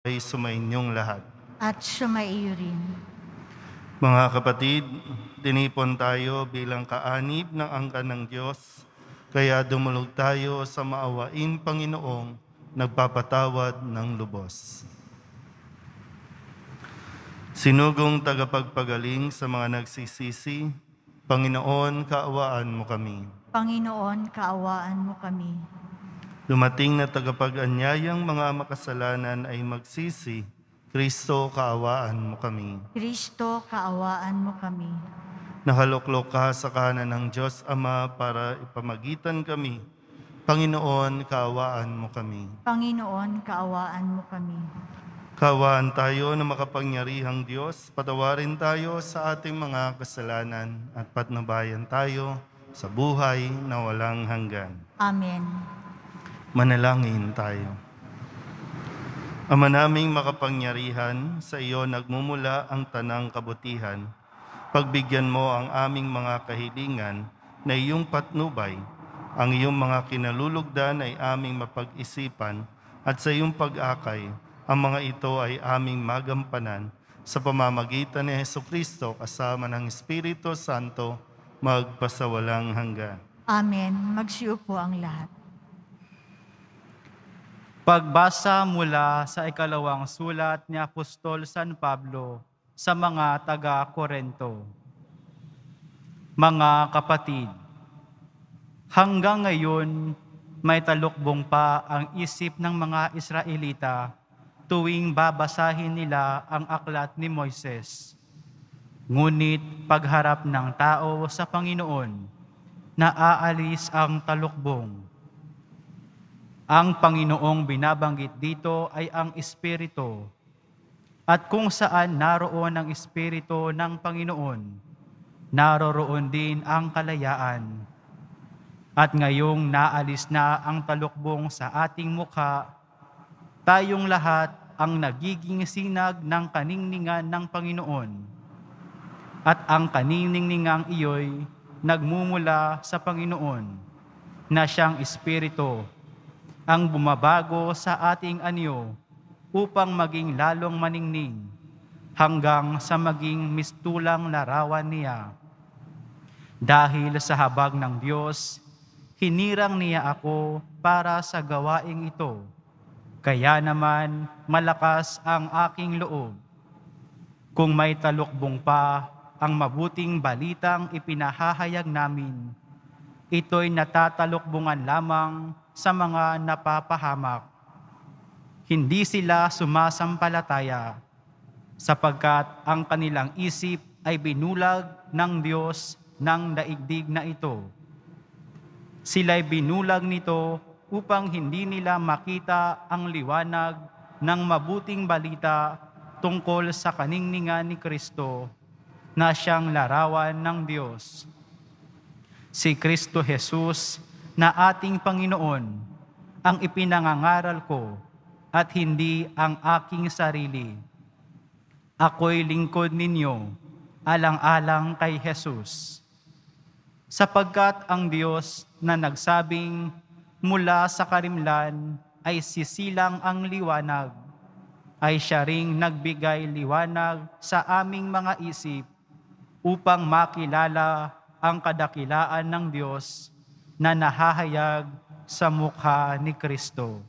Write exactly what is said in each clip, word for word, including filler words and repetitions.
ay sumainyong lahat. At sumaiyo rin. Mga kapatid, tinipon tayo bilang kaanib ng angkan ng Diyos, kaya dumulog tayo sa maawain Panginoong nagpapatawad ng lubos. Sinugong tagapagpagaling sa mga nagsisisi, Panginoon, kaawaan mo kami. Panginoon, kaawaan mo kami. Dumating na tagapag-anyayang mga makasalanan ay magsisi, Kristo, kaawaan mo kami. Kristo, kaawaan mo kami. Nakaluklok ka sa kanan ng Diyos Ama para ipamagitan kami. Panginoon, kaawaan mo kami. Panginoon, kaawaan mo kami. Kaawaan tayo na makapangyarihang Diyos, patawarin tayo sa ating mga kasalanan at patnubayan tayo sa buhay na walang hanggan. Amen. Manalangin tayo. Ama naming makapangyarihan, sa iyo nagmumula ang tanang kabutihan. Pagbigyan mo ang aming mga kahilingan na iyong patnubay. Ang iyong mga kinalulugdan ay aming mapag-isipan at sa iyong pag-akay, ang mga ito ay aming magampanan sa pamamagitan ni Hesukristo kasama ng Espiritu Santo magpasawalang hanggan. Amen. Magsiupo ang lahat. Pagbasa mula sa ikalawang sulat ni Apostol San Pablo sa mga taga-Korento. Mga kapatid, hanggang ngayon may talukbong pa ang isip ng mga Israelita tuwing babasahin nila ang aklat ni Moises. Ngunit pagharap ng tao sa Panginoon, naaalis ang talukbong. Ang Panginoong binabanggit dito ay ang Espiritu. At kung saan naroon ang Espiritu ng Panginoon, naroroon din ang kalayaan. At ngayong naalis na ang talukbong sa ating mukha, tayong lahat ang nagiging sinag ng kaningningan ng Panginoon. At ang kaningningang iyo'y nagmumula sa Panginoon, na siyang Espiritu, ang bumabago sa ating anyo upang maging lalong maningning hanggang sa maging mistulang larawan niya. Dahil sa habag ng Diyos, hinirang niya ako para sa gawaing ito. Kaya naman malakas ang aking loob. Kung may talukbong pa ang mabuting balitang ipinahahayag namin, ito'y natatalukbungan lamang sa mga napapahamak. Hindi sila sumasampalataya sapagkat ang kanilang isip ay binulag ng Diyos ng daigdig na ito. Sila'y binulag nito upang hindi nila makita ang liwanag ng mabuting balita tungkol sa kaningningan ni Kristo na siyang larawan ng Diyos. Si Kristo Jesus na ating Panginoon ang ipinangangaral ko at hindi ang aking sarili. Ako'y lingkod ninyo, alang-alang kay Jesus. Sapagkat ang Diyos na nagsabing mula sa karimlan ay sisilang ang liwanag, ay siya ring nagbigay liwanag sa aming mga isip upang makilala ang kadakilaan ng Diyos na nahahayag sa mukha ni Kristo.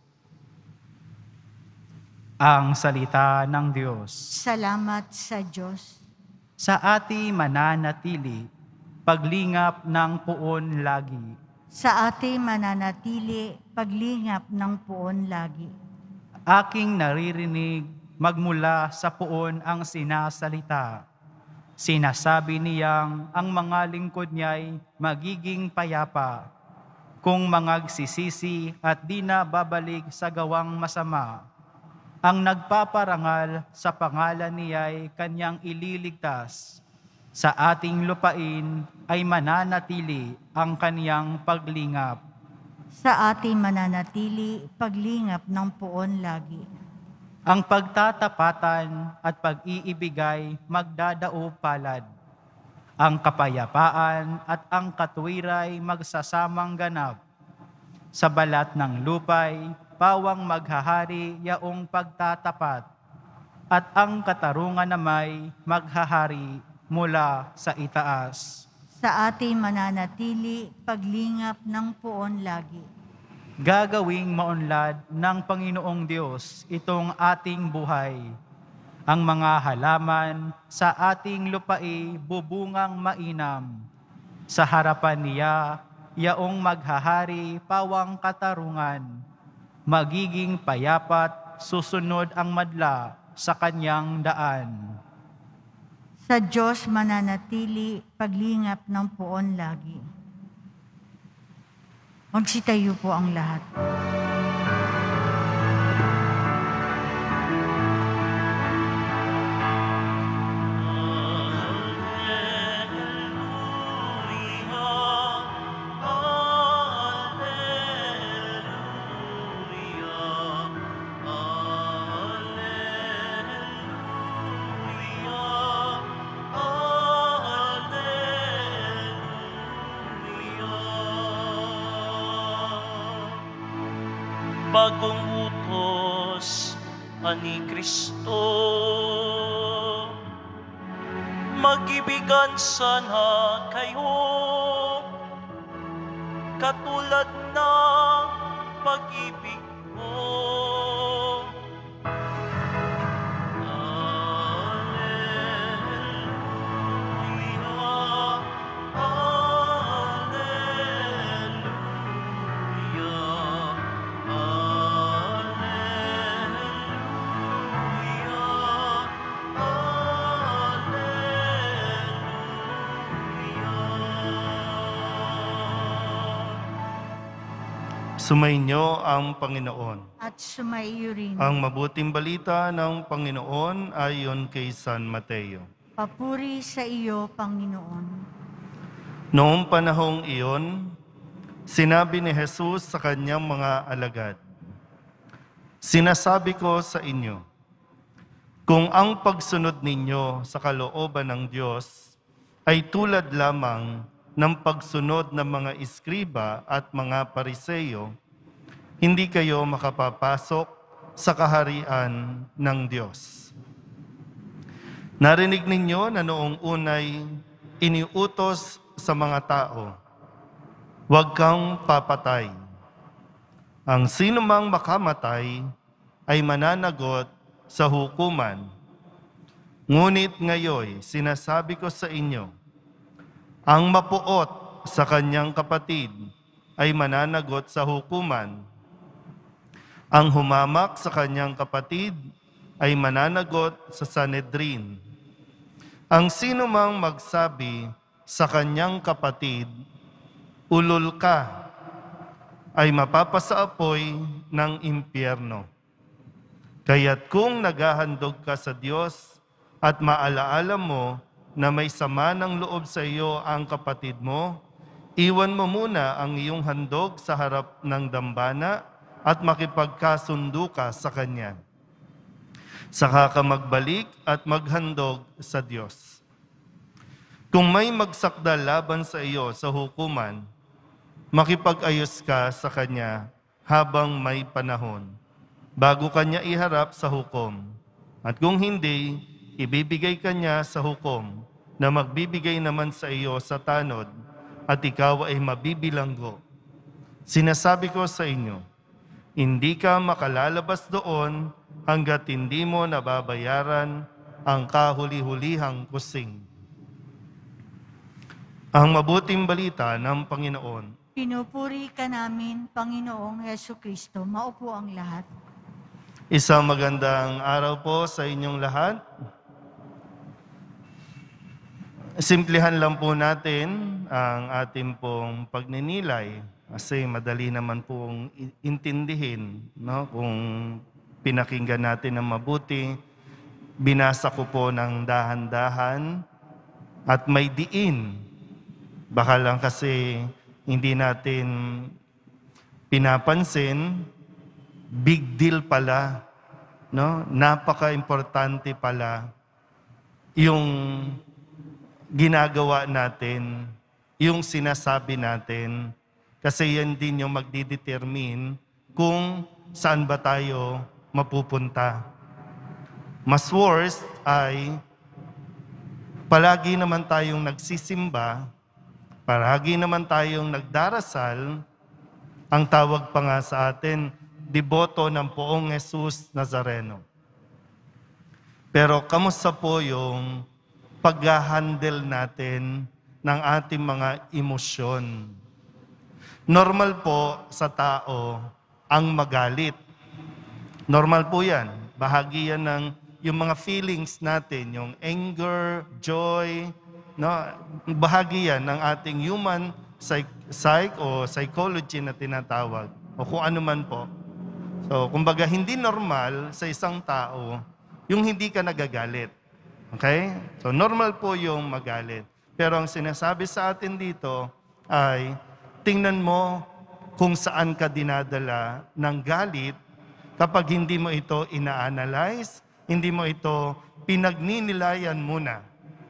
Ang salita ng Diyos. Salamat sa Diyos. Sa ati mananatili, paglingap ng puon lagi. Sa ati mananatili, paglingap ng puon lagi. Aking naririnig magmula sa puon ang sinasalita. Sinasabi niyang ang mga lingkod niya'y magiging payapa kung mangagsisisi at di na babalik sa gawang masama. Ang nagpaparangal sa pangalan niya'y kanyang ililigtas. Sa ating lupain ay mananatili ang kaniyang paglingap. Sa ati mananatili, paglingap ng puon lagi. Ang pagtatapatan at pag-iibigay magdadao palad. Ang kapayapaan at ang katuwiray magsasamang ganap. Sa balat ng lupay, pawang maghahari yaong pagtatapat, at ang katarungan na may maghahari mula sa itaas. Sa ating mananatili, paglingap ng puon lagi. Gagawing maunlad ng Panginoong Diyos itong ating buhay. Ang mga halaman sa ating lupai bubungang mainam. Sa harapan niya, yaong maghahari pawang katarungan. Magiging payapat, susunod ang madla sa kanyang daan. Sa Diyos mananatili, paglingap ng puon lagi. Magsitayo po ang lahat. Bagong utos ani Kristo, mag-ibigan sana kayo, katulad ng pag-ibig ko. Sumainyo ang Panginoon. At sumaiyo rin. Ang mabuting balita ng Panginoon ayon kay San Mateo. Papuri sa iyo, Panginoon. Noong panahong iyon, sinabi ni Jesus sa kanyang mga alagad, "Sinasabi ko sa inyo, kung ang pagsunod ninyo sa kalooban ng Diyos ay tulad lamang ng pagsunod ng mga iskriba at mga pariseyo, hindi kayo makapapasok sa kaharian ng Diyos. Narinig ninyo na noong unay iniutos sa mga tao, huwag kang papatay. Ang sinumang makamatay ay mananagot sa hukuman. Ngunit ngayon, sinasabi ko sa inyo, ang mapuot sa kanyang kapatid ay mananagot sa hukuman. Ang humamak sa kanyang kapatid ay mananagot sa Sanhedrin. Ang sinumang magsabi sa kanyang kapatid, ulol ka, ay mapapasaapoy ng impyerno. Kaya't kung naghahandog ka sa Diyos at maalaala mo na may sama ng loob sa iyo ang kapatid mo, iwan mo muna ang iyong handog sa harap ng dambana at makipagkasundo ka sa Kanya. Saka ka magbalik at maghandog sa Diyos. Kung may magsakdal laban sa iyo sa hukuman, makipag-ayos ka sa Kanya habang may panahon, bago Kanya iharap sa hukom. At kung hindi, ibibigay ka niya sa hukom na magbibigay naman sa iyo sa tanod at ikaw ay mabibilanggo. Sinasabi ko sa inyo, hindi ka makalalabas doon hanggat hindi mo nababayaran ang kahuli-hulihang kusing. Ang mabuting balita ng Panginoon. Pinupuri ka namin, Panginoong Heso Kristo. Maupo ang lahat. Isang magandang araw po sa inyong lahat. Simplihan lang po natin ang ating pong pagninilay kasi madali naman pong intindihin, no? Kung pinakinggan natin ng mabuti, binasa ko po ng dahan-dahan at may diin. Baka lang kasi hindi natin pinapansin, big deal pala, no? Napaka-importante pala yung ginagawa natin, yung sinasabi natin, kasi yan din yung magdidetermine kung saan ba tayo mapupunta. Mas worst ay palagi naman tayong nagsisimba, palagi naman tayong nagdarasal, ang tawag pa nga sa atin, deboto ng Poong Jesus Nazareno. Pero kamusta po yung pag-handle natin ng ating mga emosyon? Normal po sa tao ang magalit. Normal po yan. Bahagi yan ng yung mga feelings natin, yung anger, joy, no? Bahagi yan ng ating human psych, psych o psychology na tinatawag o kung ano man po. So, kumbaga hindi normal sa isang tao yung hindi ka nagagalit. Okay? So, normal po yung magalit. Pero ang sinasabi sa atin dito ay tingnan mo kung saan ka dinadala ng galit kapag hindi mo ito ina-analyze, hindi mo ito pinagninilayan muna.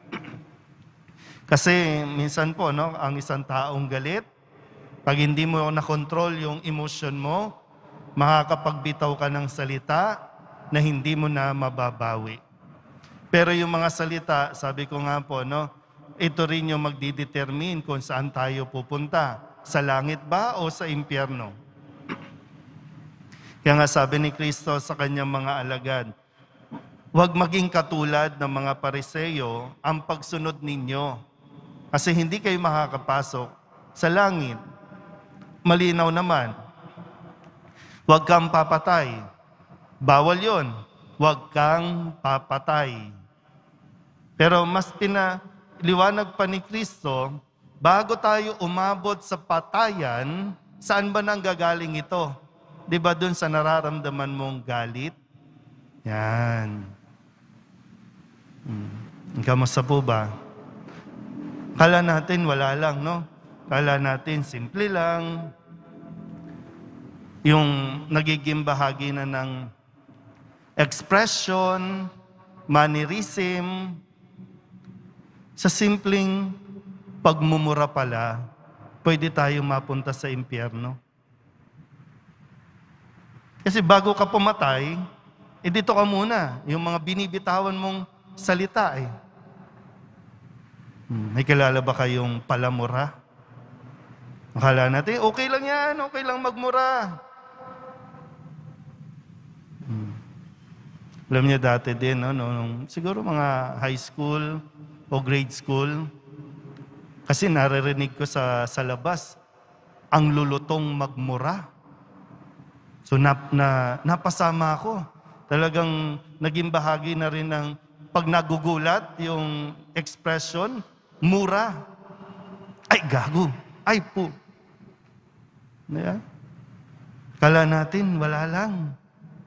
Kasi minsan po, no, ang isang taong galit, pag hindi mo na-control yung emotion mo, makakapagbitaw ka ng salita na hindi mo na mababawi. Pero yung mga salita, sabi ko nga po, no, ito rin yung magdidetermine kung saan tayo pupunta. Sa langit ba o sa impyerno? Kaya nga sabi ni Kristo sa kanyang mga alagad, huwag maging katulad ng mga Pariseo ang pagsunod ninyo. Kasi hindi kayo makakapasok sa langit. Malinaw naman. Huwag kang papatay. Bawal yon. Huwag kang papatay. Pero mas pinaliwanag pa ni Kristo, bago tayo umabot sa patayan, saan ba nang gagaling ito? Di ba dun sa nararamdaman mong galit? Yan. Hmm. Kamusta po ba? Kala natin wala lang, no? Kala natin simple lang. Yung nagiging bahagi na ng expression, mannerism, sa simpleng pagmumura pala, pwede tayo mapunta sa impyerno. Kasi bago ka pumatay, eh dito ka muna, yung mga binibitawan mong salita eh. Hmm, may kilala ba kayong palamura? Akala natin, okay lang yan, okay lang magmura. Hmm. Alam niyo dati din, no, nung, siguro mga high school o grade school, kasi naririnig ko sa, sa labas, ang lulutong magmura. So nap, na, napasama ako. Talagang naging bahagi na rin ng pag nagugulat yung expression, mura. Ay, gago. Ay po. Yeah. Akala natin, wala lang.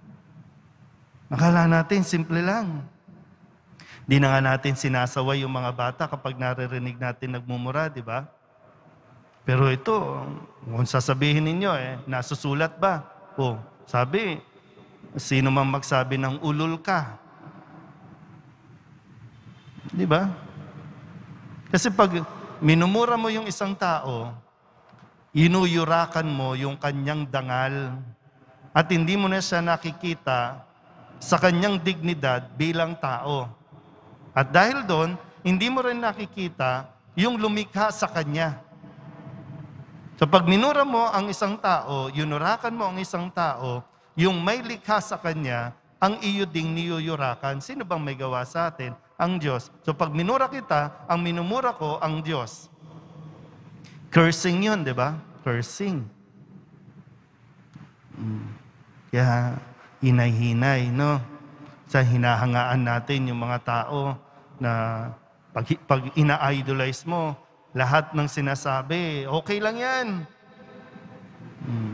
Akala natin, simple lang. Di na nga natin sinasaway yung mga bata kapag naririnig natin nagmumura, di ba? Pero ito, kung sasabihin ninyo, eh, nasusulat ba? O, sabi, sino man magsabi ng ulol ka? Di ba? Kasi pag minumura mo yung isang tao, inuyurakan mo yung kanyang dangal at hindi mo na siya nakikita sa kanyang dignidad bilang tao. At dahil doon, hindi mo rin nakikita yung lumikha sa kanya. So pag minura mo ang isang tao, yunurakan mo ang isang tao, yung may likha sa kanya, ang iyo ding niyuyurakan. Sino bang may gawa sa atin? Ang Diyos. So pag minura kita, ang minumura ko, ang Diyos. Cursing yun, di ba? Cursing. Kaya, hinay-hinay, no? Sa hinahangaan natin yung mga tao na pag, pag ina-idolize mo, lahat ng sinasabi, okay lang yan. Hmm.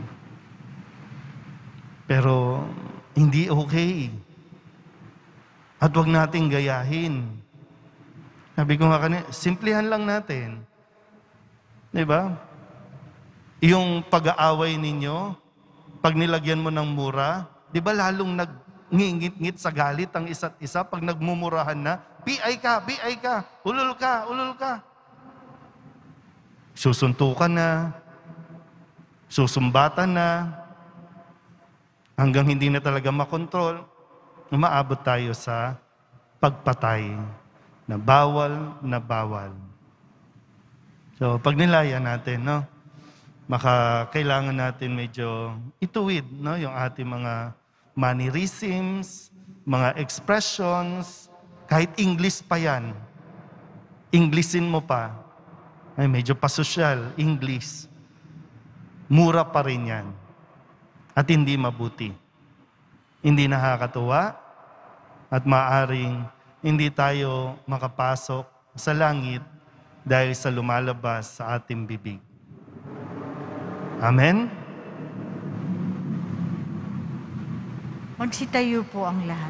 Pero, hindi okay. At huwag nating gayahin. Sabi ko nga kanina, simplihan lang natin. Di ba? Yung pag-aaway ninyo, pag nilagyan mo ng mura, di ba lalong nag-ngingit-ngit sa galit ang isa't isa pag nagmumurahan na, P I ka, P I ka, ulul ka, ulul ka. Susuntukan na, susumbatan na. hanggang hindi na talaga makontrol, umaabot tayo sa pagpatay na bawal na bawal. So, pag nilaya natin, no, maka kailangan natin medyo ituwid, no, yung ating mga mannerisms, mga expressions, kahit English pa yan. Englishin mo pa. Ay, medyo pasosyal, English. Mura pa rin yan. At hindi mabuti. Hindi nakakatuwa at maaring hindi tayo makapasok sa langit dahil sa lumalabas sa ating bibig. Amen? Magsitayo po ang lahat.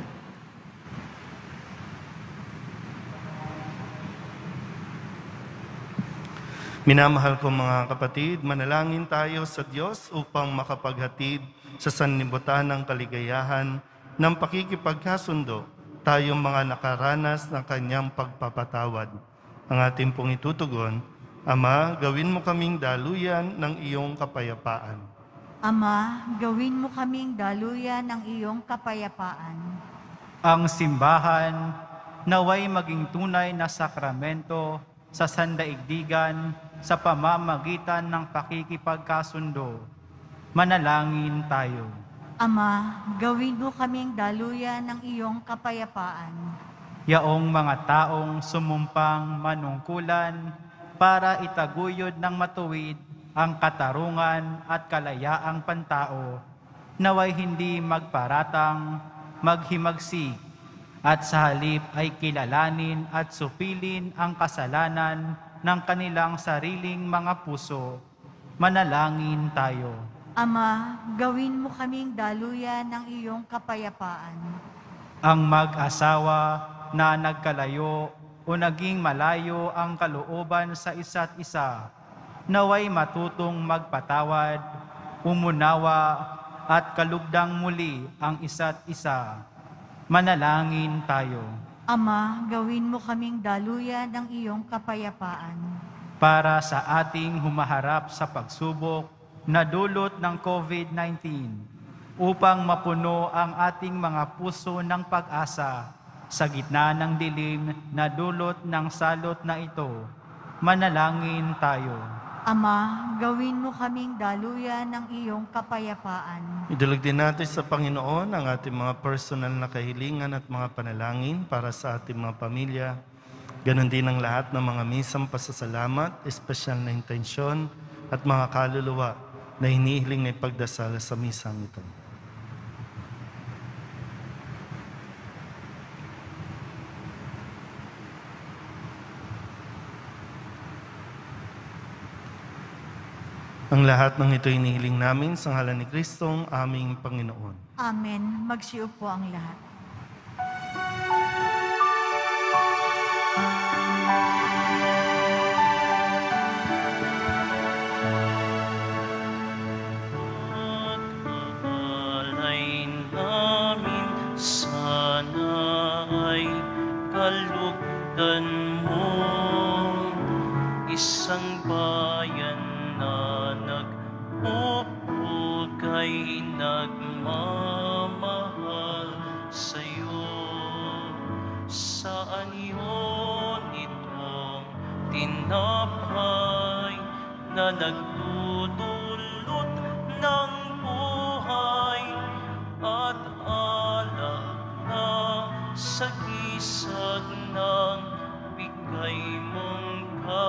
Minamahal ko mga kapatid, manalangin tayo sa Diyos upang makapaghatid sa sanlibutan ng kaligayahan ng pakikipagkasundo tayong mga nakaranas ng Kanyang pagpapatawad. Ang ating pong itutugon, Ama, gawin mo kaming daluyan ng iyong kapayapaan. Ama, gawin mo kaming daluyan ng iyong kapayapaan. Ang simbahan naway maging tunay na sakramento sa sandaigdigan sa pamamagitan ng pakikipagkasundo. Manalangin tayo. Ama, gawin mo kaming daluyan ng iyong kapayapaan. Yaong mga taong sumumpang manungkulan para itaguyod ng matuwid ang katarungan at kalayaang pantao, naway hindi magparatang, maghimagsik, at sa halip ay kilalanin at supilin ang kasalanan ng kanilang sariling mga puso. Manalangin tayo. Ama, gawin mo kaming daluyan ng iyong kapayapaan. Ang mag-asawa na nagkalayo o naging malayo ang kalooban sa isa't isa, naway matutong magpatawad, umunawa, at kalugdang muli ang isa't isa. Manalangin tayo. Ama, gawin mo kaming daluyan ng iyong kapayapaan. Para sa ating humaharap sa pagsubok na dulot ng COVID nineteen, upang mapuno ang ating mga puso ng pag-asa sa gitna ng dilim na dulot ng salot na ito, manalangin tayo. Ama, gawin mo kaming daluyan ng iyong kapayapaan. Idulog din natin sa Panginoon ang ating mga personal na kahilingan at mga panalangin para sa ating mga pamilya. Ganon din ang lahat ng mga misang pasasalamat, espesyal na intensyon at mga kaluluwa na hinihiling na ipagdasal sa misang ito. Ang lahat ng ito hinihiling namin sa ngalan ni Kristong aming Panginoon. Amen. Magsiupo ang lahat. Pag-aalay namin sana ay kalugdan mo, isang bayan na nag-upugay nagmamahal sa'yo. Saan yun itong tinapay na nagdudulot ng buhay at alak na sa gisag ng bigay mong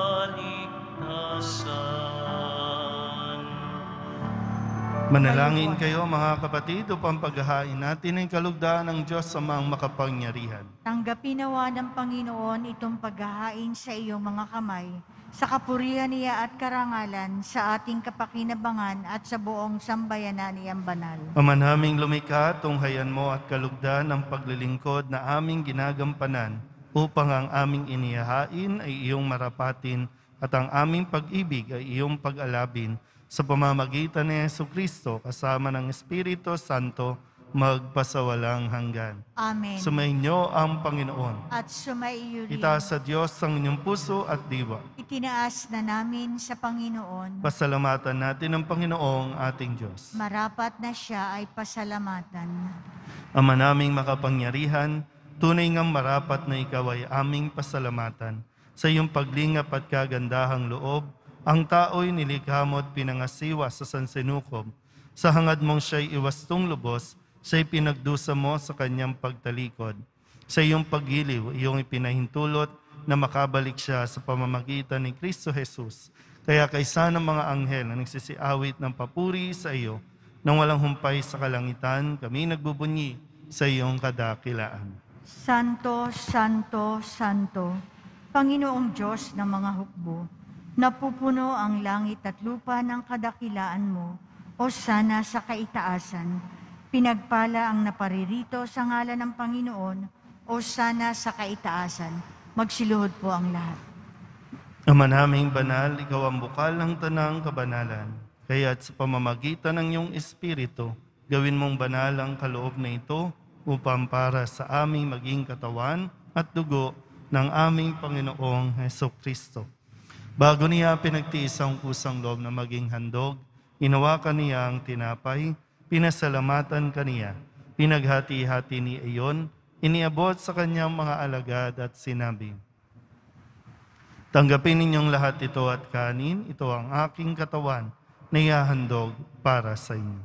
kaligtasan. Manalangin kayo mga kapatid upang paghahain natin ang kalugdaan ng Diyos sa mga makapangyarihan. Tanggapin nawa ng Panginoon itong paghahain sa iyong mga kamay, sa kapurihan niya at karangalan, sa ating kapakinabangan at sa buong sambayanan niyang banal. Ama naming lumikha, tunghayan mo at kalugdan ng paglilingkod na aming ginagampanan upang ang aming inihahain ay iyong marapatin at ang aming pag-ibig ay iyong pag-alabin sa pamamagitan ni Jesucristo kasama ng Espiritu Santo magpasawalang hanggan. Amen. Sumainyo ang Panginoon. At sumaiyo rin. Itaas sa Diyos ang inyong puso at diwa. Itinaas na namin sa Panginoon. Pasalamatan natin ang Panginoong ating Diyos. Marapat na siya ay pasalamatan. Ama naming makapangyarihan, tunay ngang marapat na ikaw ay aming pasalamatan. Sa iyong paglingap at kagandahang loob, ang tao'y nilikha mo at pinangasiwa sa sansinukob. Sa hangad mong siya'y iwastong lubos, siya'y pinagdusa mo sa kanyang pagtalikod. Sa iyong paggiliw, iyong ipinahintulot na makabalik siya sa pamamagitan ni Kristo Jesus. Kaya kaysa ng mga anghel na nagsisiawit ng papuri sa iyo, nang walang humpay sa kalangitan, kami nagbubunyi sa iyong kadakilaan. Santo, Santo, Santo, Panginoong Diyos ng mga hukbo, napupuno ang langit at lupa ng kadakilaan mo, o sana sa kaitaasan. Pinagpala ang naparirito sa ngalan ng Panginoon, o sana sa kaitaasan. Magsiluhod po ang lahat. Ama naming banal, ikaw ang bukal ng tanang kabanalan. Kaya't sa pamamagitan ng iyong Espiritu, gawin mong banal ang kaloob na ito upang para sa aming maging katawan at dugo ng aming Panginoong Hesukristo. Bago niya pinagtiis ang kusang loob na maging handog, inawakan niya ang tinapay, pinasalamatan kaniya, pinaghati-hati ni iyon, iniabot sa kanyang mga alagad at sinabi, tanggapin ninyong lahat ito at kanin, ito ang aking katawan na ihahandog para sa inyo.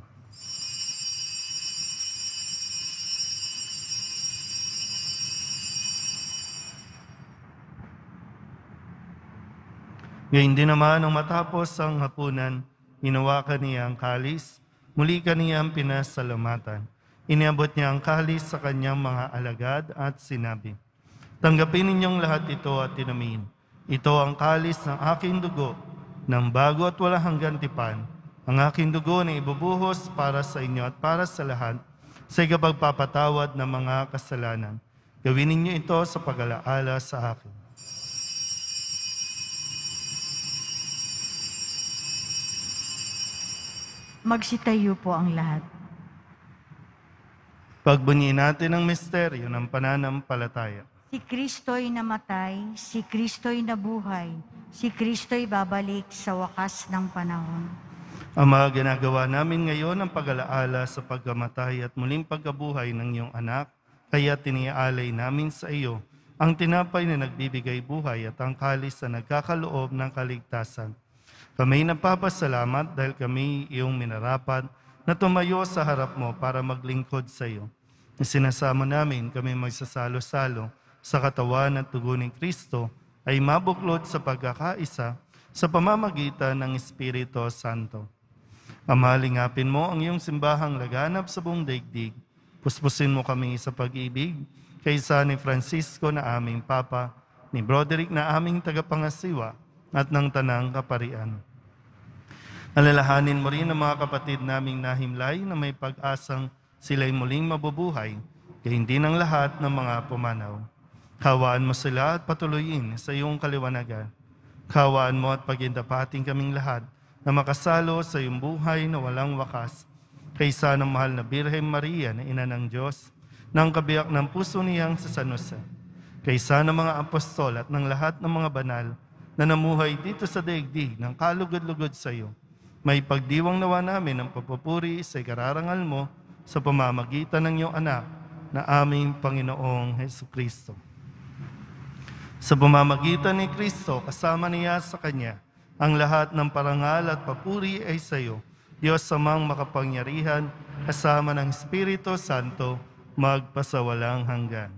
Gayun din naman nang matapos ang hapunan, hinawakan niya ang kalis, muli kaniyang pinasalamatan. Iniabot niya ang kalis sa kanyang mga alagad at sinabi, tanggapin ninyong lahat ito at tinamin. Ito ang kalis ng aking dugo, ng bago at walang hanggang tipan. Ang aking dugo na ibubuhos para sa inyo at para sa lahat sa ikapagpapatawad ng mga kasalanan. Gawin ninyo ito sa pag-alaala sa akin. Magsitayo po ang lahat. Pagbunyi natin ang misteryo ng pananampalataya. Si Kristo'y namatay, si Kristo'y nabuhay, si Kristo'y babalik sa wakas ng panahon. Ama, ginagawa namin ngayon ang pag-alaala sa pagkamatay at muling pagkabuhay ng iyong anak, kaya tiniaalay namin sa iyo ang tinapay na nagbibigay buhay at ang kalis na nagkakaloob ng kaligtasan. Kami nagpapasalamat dahil kami iyong minarapat na tumayo sa harap mo para maglingkod sa iyo. Sinasama namin kami magsasalo-salo sa katawan at dugo ni Kristo ay mabuklod sa pagkakaisa sa pamamagitan ng Espiritu Santo. Ama, lingapin mo ang iyong simbahang laganap sa buong daigdig. Puspusin mo kami sa pag-ibig kaysa ni Francisco na aming Papa, ni Broderick na aming tagapangasiwa, at ng tanang kaparian. Alalahanin mo rin ang mga kapatid naming nahimlay na may pag-asang sila'y muling mabubuhay, kaya hindi ng lahat ng mga pumanaw. Hawaan mo sila at patuloyin sa iyong kaliwanagan. Hawaan mo at pagindapating kaming lahat na makasalo sa iyong buhay na walang wakas, kaysa ng mahal na Birhen Maria na Ina ng Diyos, ng kabiyak ng puso niyang sa San Jose, kaysa ng mga apostol at ng lahat ng mga banal na namuhay dito sa daigdig ng kalugod-lugod sa iyo. May pagdiwang nawa namin ang papupuri sa ikararangal mo sa pamamagitan ng iyong anak na aming Panginoong Hesukristo. Sa pamamagitan ni Kristo, kasama niya sa Kanya, ang lahat ng parangal at papuri ay sa iyo, Diyos amang makapangyarihan, kasama ng Espiritu Santo, magpasawalang hanggan.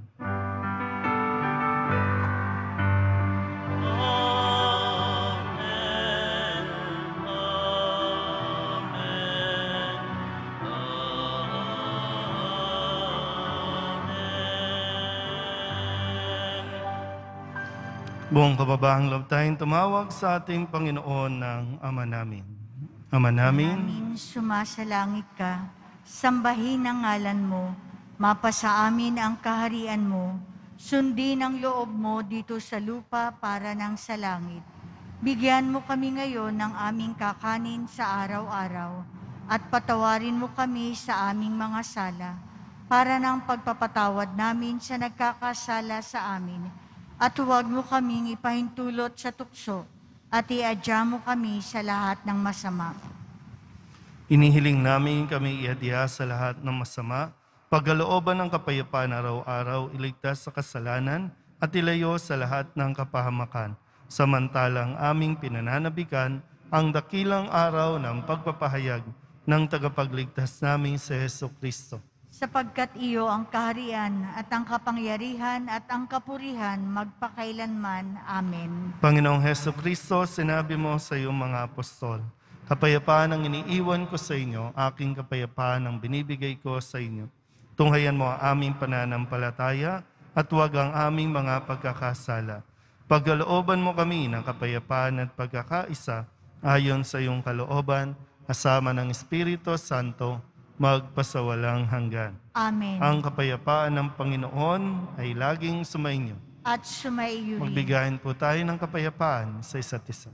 Buong kababahang loob tayong tumawag sa ating Panginoon ng Ama namin. Ama namin, Amin, sumasalangit ka, sambahin ang ngalan mo, mapasa amin ang kaharian mo, sundin ang loob mo dito sa lupa para ng sa langit. Bigyan mo kami ngayon ng aming kakanin sa araw-araw, at patawarin mo kami sa aming mga sala, para ng pagpapatawad namin sa nagkakasala sa amin, at huwag mo kaming ipahintulot sa tukso, at iadya mo kami sa lahat ng masama. Inihiling namin kami iadya sa lahat ng masama, pagkalooban ng kapayapaan araw-araw, iligtas sa kasalanan, at ilayo sa lahat ng kapahamakan. Samantalang aming pinananabikan ang dakilang araw ng pagpapahayag ng tagapagligtas namin si Hesus Kristo. Sapagkat iyo ang kaharian at ang kapangyarihan at ang kapurihan magpakailanman. Amen. Panginoong Hesus Kristo, sinabi mo sa iyong mga apostol, kapayapaan ang iniiwan ko sa inyo, aking kapayapaan ang binibigay ko sa inyo. Tunghayan mo ang aming pananampalataya at huwag ang aming mga pagkakasala. Pagkalooban mo kami ng kapayapaan at pagkakaisa ayon sa iyong kalooban, kasama ng Espiritu Santo, magpasawalang hanggan. Amen. Ang kapayapaan ng Panginoon ay laging sumainyo. At sumaiyo rin. Magbigayin po tayo ng kapayapaan sa isa't isa.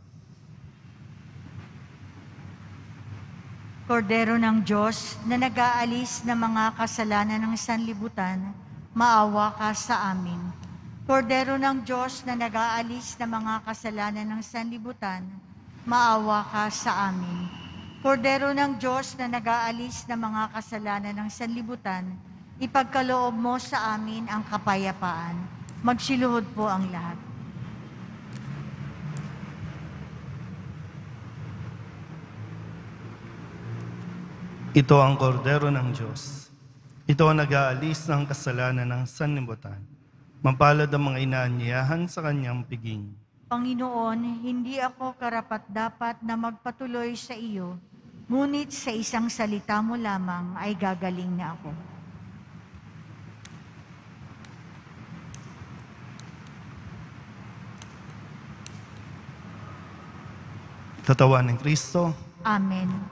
Kordero ng Diyos na nag-aalis ng mga kasalanan ng sanlibutan, maawa ka sa amin. Kordero ng Diyos na nag-aalis ng mga kasalanan ng sanlibutan, maawa ka sa amin. Kordero ng Diyos na nag-aalis ng mga kasalanan ng sanlibutan, ipagkaloob mo sa amin ang kapayapaan. Magsiluhod po ang lahat. Ito ang kordero ng Diyos. Ito ang nag-aalis ng kasalanan ng sanlibutan. Mapalad ang mga inaanyayahan sa kanyang piging. Panginoon, hindi ako karapat-dapat na magpatuloy sa iyo, ngunit sa isang salita mo lamang ay gagaling na ako. Katawan ng Kristo. Amen.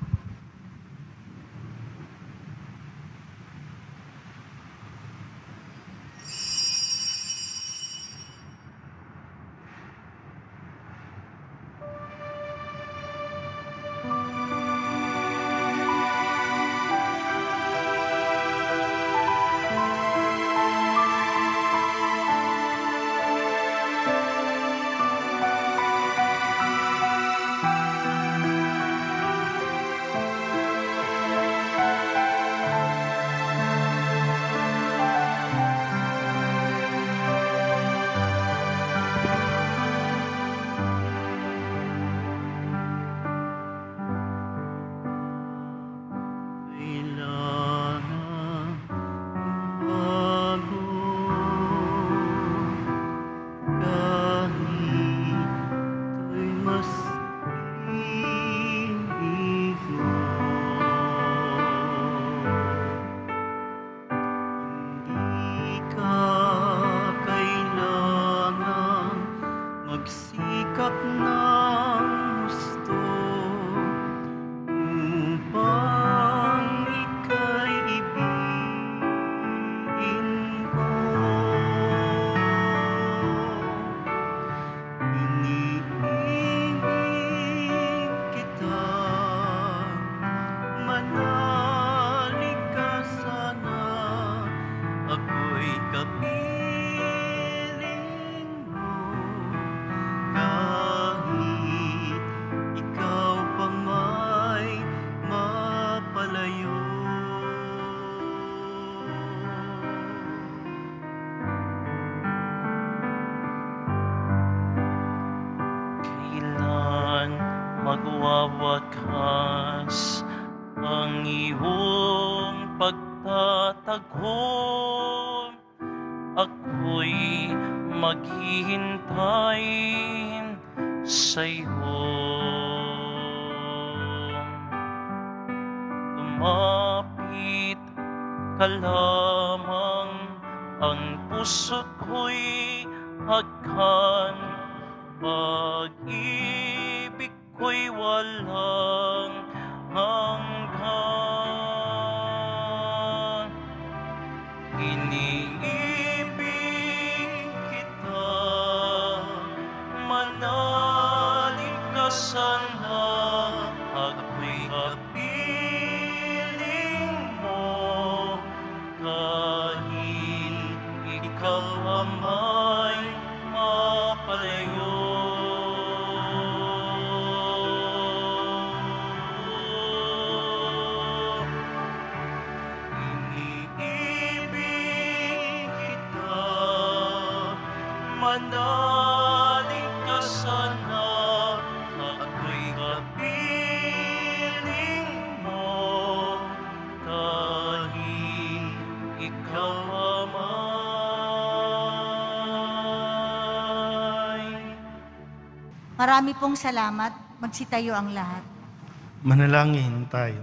magwawakas ang iyong pagtatagpo. Ako'y maghihintay sa iyo. Lumapit ka lamang, ang puso ko'y hagkan. Pag-ibig ko'y walang hanggan. Iniibig kita, manalig ka sana. Ako'y kapiling ikaw ang may mapalayo. Iniibig kita, manalig ka sana, ako'y kapiling mo, dahil ikaw amay. Marami pong salamat. Magsitayo ang lahat. Manalangin tayo.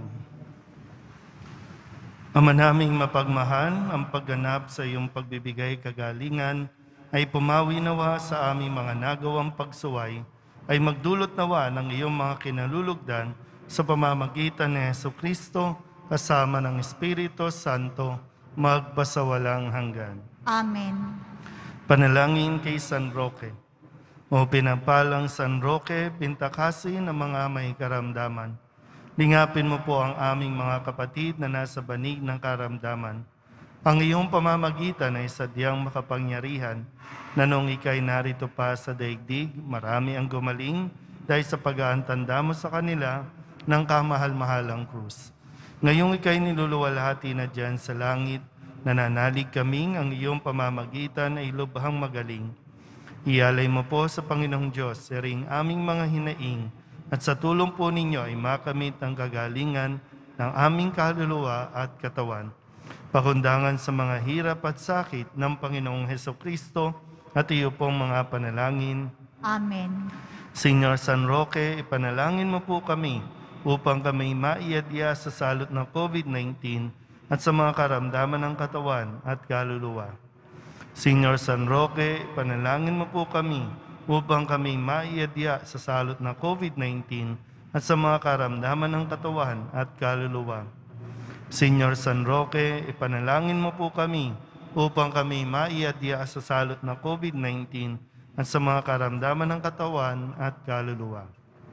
Ama naming mapagmahal, ang pagganap sa iyong pagbibigay kagalingan ay pumawi nawa sa aming mga nagawang pagsuway, ay magdulot nawa ng iyong mga kinalulugdan sa pamamagitan ni Jesucristo kasama ng Espiritu Santo magpasawalang hanggan. Amen. Panalangin kay San Roque. O pinapalang San Roque, pintakasin ng mga may karamdaman. Lingapin mo po ang aming mga kapatid na nasa banig ng karamdaman. Ang iyong pamamagitan ay sadyang makapangyarihan na nung ikay narito pa sa daigdig, marami ang gumaling dahil sa pag-aantanda mo sa kanila ng kamahal-mahalang krus. Ngayong ikay niluluwalhati na dyan sa langit, nananalig kaming ang iyong pamamagitan ay lubhang magaling. Ialay mo po sa Panginoong Diyos, siring aming mga hinaing, at sa tulong po ninyo ay makamit ang kagalingan ng aming kaluluwa at katawan. Pakundangan sa mga hirap at sakit ng Panginoong Hesukristo at iyo pong mga panalangin. Amen. Señor San Roque, ipanalangin mo po kami upang kami maiadya sa salot ng COVID nineteen at sa mga karamdaman ng katawan at kaluluwa. Señor San Roque, ipanalangin mo po kami upang kami maiadya sa salot ng COVID nineteen at sa mga karamdaman ng katawan at kaluluwa. Señor San Roque, ipanalangin mo po kami upang kami maiadya sa salot ng COVID nineteen at sa mga karamdaman ng katawan at kaluluwa.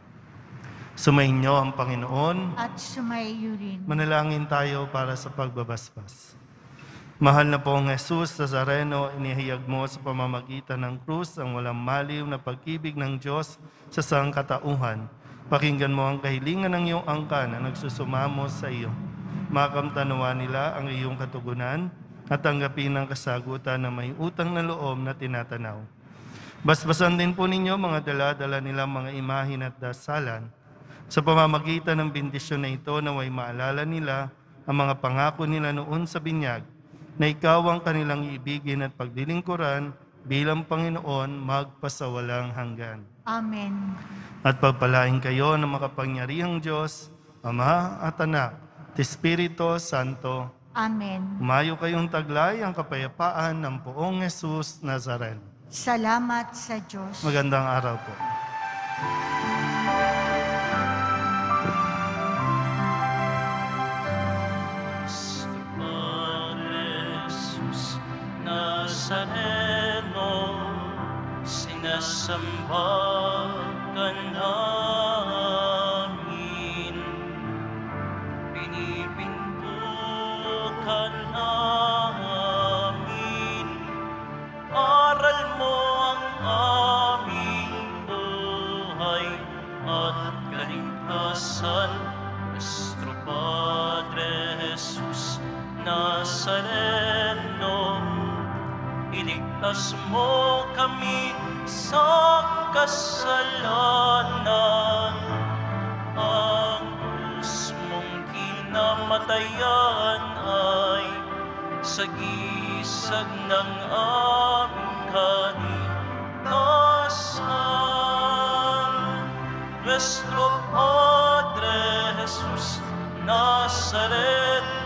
Sumainyo ang Panginoon. At sumaiyo rin. Manalangin tayo para sa pagbabasbas. Mahal na pong Jesus Nazareno, inihayag mo sa pamamagitan ng krus ang walang maliw na pag-ibig ng Diyos sa sangkatauhan. Pakinggan mo ang kahilingan ng iyong angkan na nagsusumamo sa iyo. Makamtanawa nila ang iyong katugunan at tanggapin ang kasagutan na may utang na loob na tinatanaw. Basbasan din po ninyo mga dala-dala nilang mga imahin at dasalan. Sa pamamagitan ng bendisyon na ito, naway maalala nila ang mga pangako nila noon sa binyag, na ikaw ang kanilang ibigin at paglilingkuran bilang Panginoon magpasawalang hanggan. Amen. At pagpalain kayo ng makapangyarihang Diyos, Ama at Anak, at Espiritu Santo. Amen. Umayo kayong taglay ang kapayapaan ng Poong Jesus Nazareno. Salamat sa Diyos. Magandang araw po. Nazareno, sinasamba ka namin, pinipinto ka namin, aral mo ang aming buhay at kaligtasan, Nuestro Padre Jesus Nazareno. Iligtas mo kami sa kasalanan. Ang krus mong kinamatayan ay sagisag ng aming kaligtasan. Nuestro Padre Jesus Nazareno,